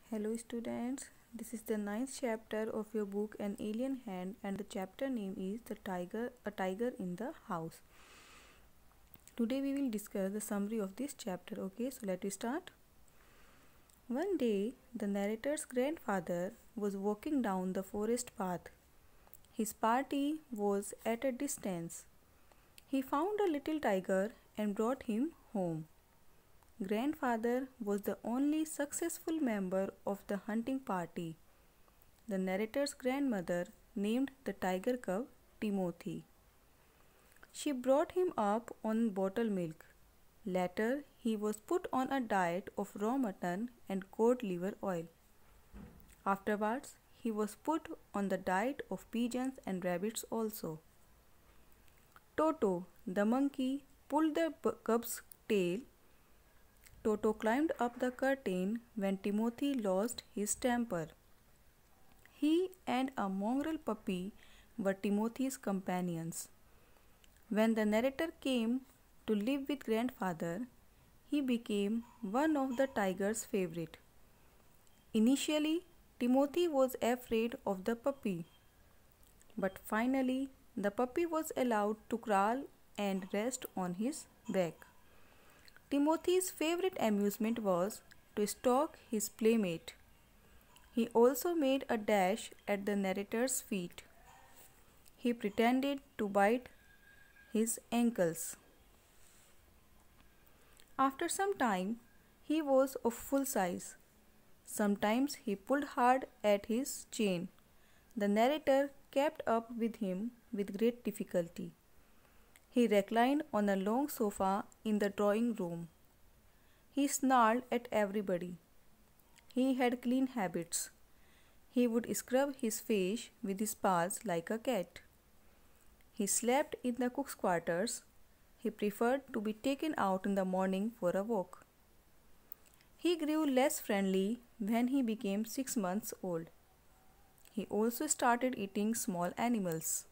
Hello students, this is the ninth chapter of your book An Alien Hand, and the chapter name is A Tiger in the House. Today we will discuss the summary of this chapter. Okay, so let us start. One day, the narrator's grandfather was walking down the forest path. His party was at a distance. He found a little tiger and brought him home. Grandfather was the only successful member of the hunting party. The narrator's grandmother named the tiger cub Timothy. She brought him up on bottle milk. Later, he was put on a diet of raw mutton and cod liver oil. Afterwards, he was put on the diet of pigeons and rabbits also. Toto, the monkey, pulled the cub's tail. Toto climbed up the curtain when Timothy lost his temper. He and a mongrel puppy were Timothy's companions. When the narrator came to live with grandfather, he became one of the tiger's favorite. Initially, Timothy was afraid of the puppy, but finally the puppy was allowed to crawl and rest on his back. Timothy's favorite amusement was to stalk his playmate. He also made a dash at the narrator's feet. He pretended to bite his ankles. After some time, he was of full size. Sometimes he pulled hard at his chain. The narrator kept up with him with great difficulty. He reclined on a long sofa in the drawing room. He snarled at everybody. He had clean habits. He would scrub his face with his paws like a cat. He slept in the cook's quarters. He preferred to be taken out in the morning for a walk. He grew less friendly when he became 6 months old. He also started eating small animals.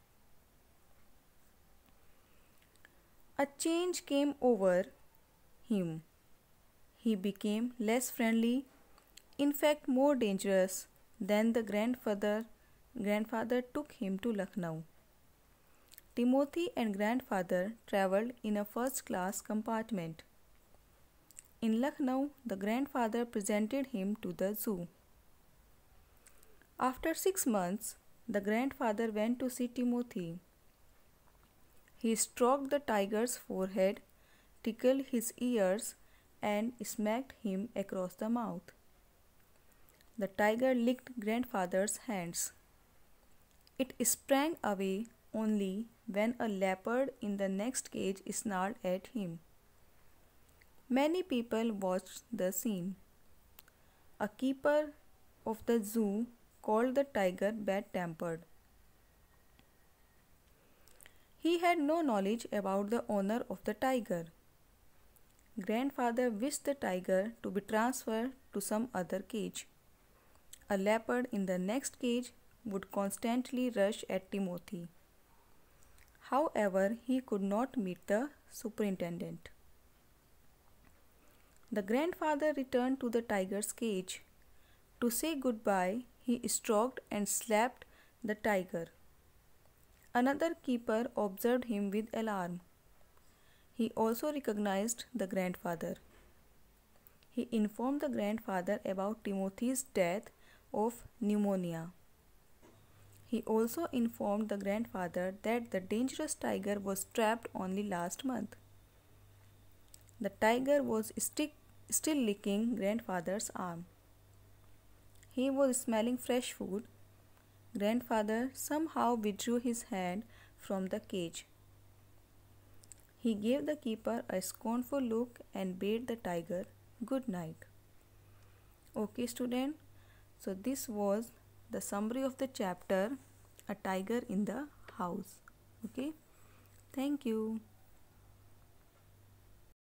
A change came over him. He became less friendly, in fact more dangerous than the grandfather took him to Lucknow. Timothy and grandfather travelled in a first-class compartment. In Lucknow, the grandfather presented him to the zoo. After 6 months, the grandfather went to see Timothy. He stroked the tiger's forehead, tickled his ears, and smacked him across the mouth. The tiger licked grandfather's hands. It sprang away only when a leopard in the next cage snarled at him. Many people watched the scene. A keeper of the zoo called the tiger bad-tempered. He had no knowledge about the owner of the tiger. Grandfather wished the tiger to be transferred to some other cage. A leopard in the next cage would constantly rush at Timothy. However, he could not meet the superintendent. The grandfather returned to the tiger's cage. To say goodbye, he stroked and slapped the tiger. Another keeper observed him with alarm. He also recognized the grandfather. He informed the grandfather about Timothy's death of pneumonia. He also informed the grandfather that the dangerous tiger was trapped only last month. The tiger was still licking grandfather's arm. He was smelling fresh food. Grandfather somehow withdrew his hand from the cage. He gave the keeper a scornful look and bade the tiger good night. Okay, student. So this was the summary of the chapter A Tiger in the House. Okay. Thank you.